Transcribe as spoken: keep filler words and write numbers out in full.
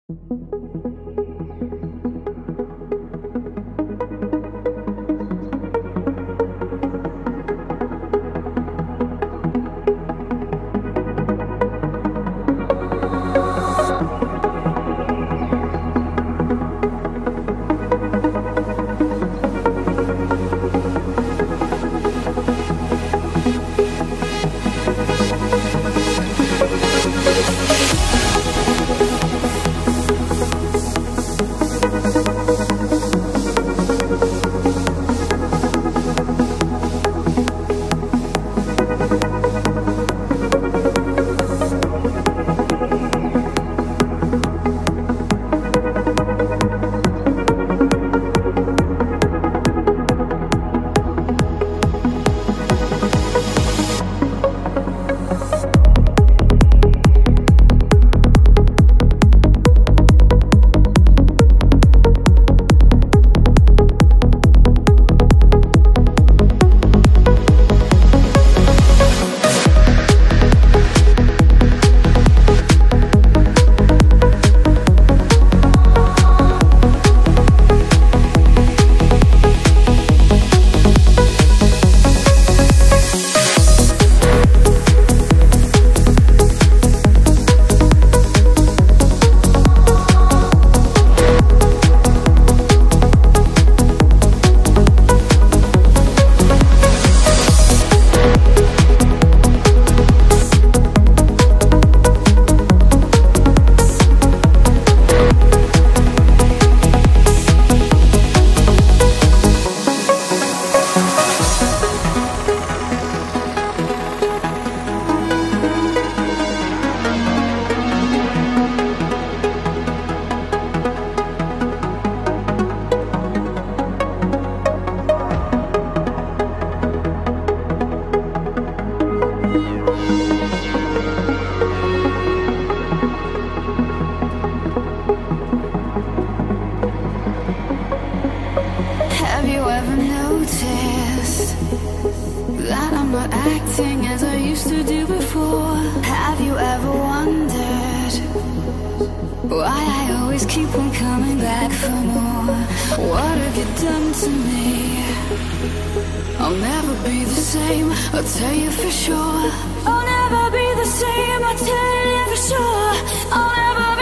Have you ever noticed that I'm not acting as I used to do before? Have you ever wondered why I always keep on coming back for more? What have you done to me? I'll never be the same, I'll tell you for sure. I'll never be the same, I'll tell you for sure. I'll never